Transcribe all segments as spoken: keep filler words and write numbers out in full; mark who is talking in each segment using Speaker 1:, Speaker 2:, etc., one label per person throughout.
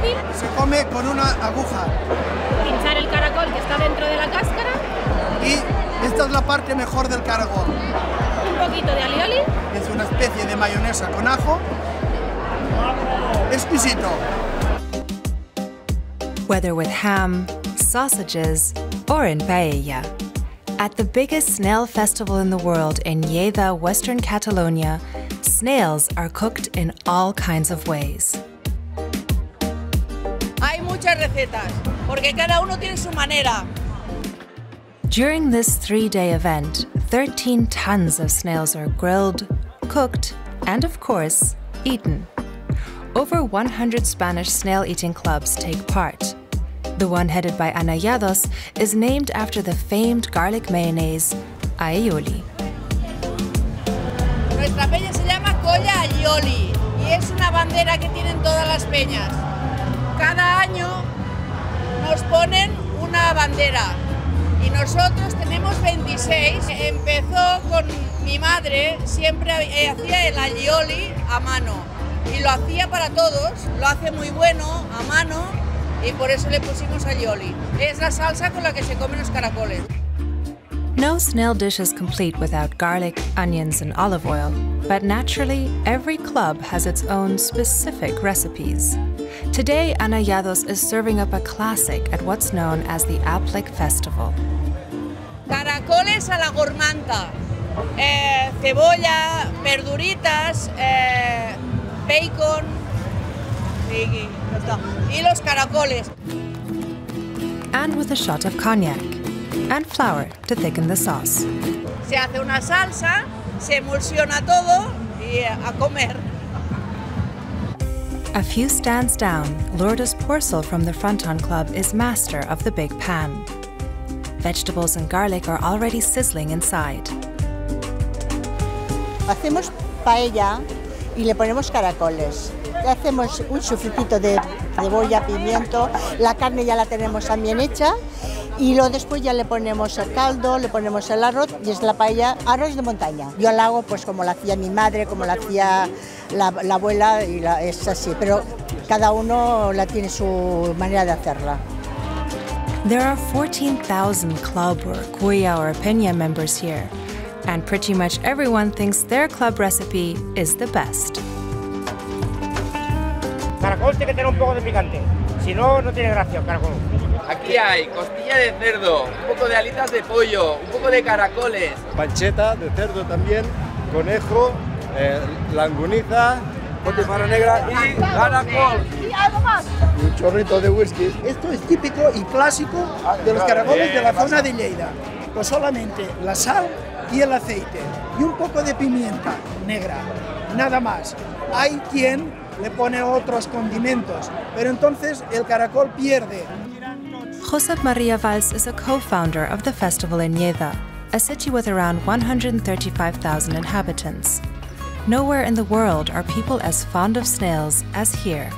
Speaker 1: fácil.
Speaker 2: Se come con una aguja.
Speaker 1: Pinchar el caracol que está dentro de la cáscara.
Speaker 2: Y esta es la parte mejor del caracol.
Speaker 1: Un poquito de alioli.
Speaker 2: Es una especie de mayonesa con ajo. Exquisito.
Speaker 3: Whether with ham, sausages, or in paella. At the biggest snail festival in the world in Lleida, Western Catalonia, snails are cooked in all kinds of ways.
Speaker 4: Hay muchas recetas, porque cada uno tiene su manera.
Speaker 3: During this three-day event, thirteen tons of snails are grilled, cooked, and of course, eaten. Over one hundred Spanish snail-eating clubs take part. The one headed by Ana Llados is named after the famed garlic mayonnaise, aioli.
Speaker 4: Nuestra peña se llama Colla Aioli y es una bandera que tienen todas las peñas. Cada año nos ponen una bandera y nosotros tenemos veintiséis. Empezó con mi madre, siempre hacía el aioli a mano y lo hacía para todos, lo hace muy bueno a mano y por eso le pusimos aioli. Es la salsa con la que se comen los caracoles.
Speaker 3: No snail dish is complete without garlic, onions, and olive oil, but naturally, every club has its own specific recipes. Today, Ana Llados is serving up a classic at what's known as the Aplic Festival.
Speaker 4: Caracoles a la gormanta, eh, cebolla, verduritas, eh, bacon y, y los caracoles.
Speaker 3: And with a shot of cognac. And flour to thicken the sauce.
Speaker 4: Se hace una salsa, se emulsiona todo y a comer.
Speaker 3: A few stands down, Lourdes Porcel from the Fronton Club is master of the big pan. Vegetables and garlic are already sizzling inside.
Speaker 5: Hacemos paella y le ponemos caracoles. Le hacemos un sofritito de cebolla, pimiento, la carne ya la tenemos también hecha. Y luego después ya le ponemos el caldo, le ponemos el arroz y es la paella, arroz de montaña. Yo la hago pues como la hacía mi madre, como la hacía la, la abuela y la, es así, pero cada uno la tiene su manera de hacerla.
Speaker 3: There are fourteen thousand club or cuya or peña members here, and pretty much everyone thinks their club recipe is the best.
Speaker 6: Caracol tiene que tener un poco de picante, si no, no tiene gracia el caracol.
Speaker 7: Aquí hay costilla de cerdo, un poco de alitas de pollo, un poco de caracoles.
Speaker 8: Pancheta de cerdo también, conejo, eh, languniza,
Speaker 7: potimarra negra y caracol.
Speaker 4: ¿Y algo más?
Speaker 8: Y un chorrito de whisky.
Speaker 2: Esto es típico y clásico de los caracoles de la zona de Lleida. Pues solamente la sal y el aceite y un poco de pimienta negra, nada más. Hay quien le pone otros condimentos, pero entonces el caracol pierde.
Speaker 3: Josep Maria Valls is a co-founder of the festival in Lleida, a city with around one hundred thirty-five thousand inhabitants. Nowhere in the world are people as fond of snails as here.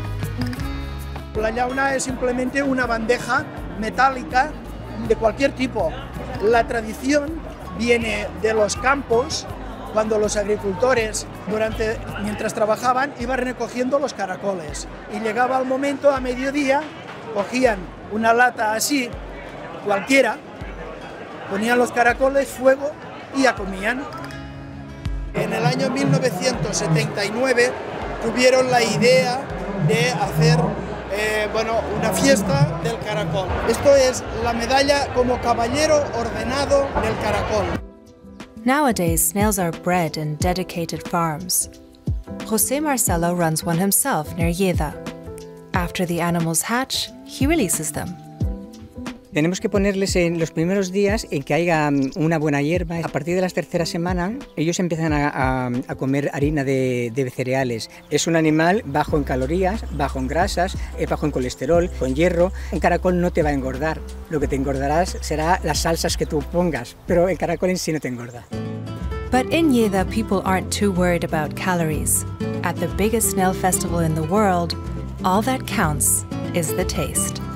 Speaker 2: La llauna es simplemente una bandeja metálica de cualquier tipo. La tradición viene de los campos, cuando los agricultores, durante, mientras trabajaban, iban recogiendo los caracoles. Y llegaba el momento, a mediodía, cogían una lata así, cualquiera, ponían los caracoles, fuego y ya comían. En el año mil novecientos setenta y nueve tuvieron la idea de hacer eh, bueno, una fiesta del caracol. Esto es la medalla como caballero ordenado del caracol.
Speaker 3: Nowadays, snails are bred in dedicated farms. José Marcelo runs one himself near Lleida. After the animals hatch, he releases them.
Speaker 9: Tenemos que ponerles en los primeros días en que haya una buena hierba. A partir de la tercera semana, ellos empiezan a, a, a comer harina de, de cereales. Es un animal bajo en calorías, bajo en grasas, bajo en colesterol, con hierro. Un caracol no te va a engordar. Lo que te engordarás será las salsas que tú pongas, pero el caracol en sí no te engorda.
Speaker 3: But in Lleida, people aren't too worried about calories. At the biggest snail festival in the world, all that counts is the taste.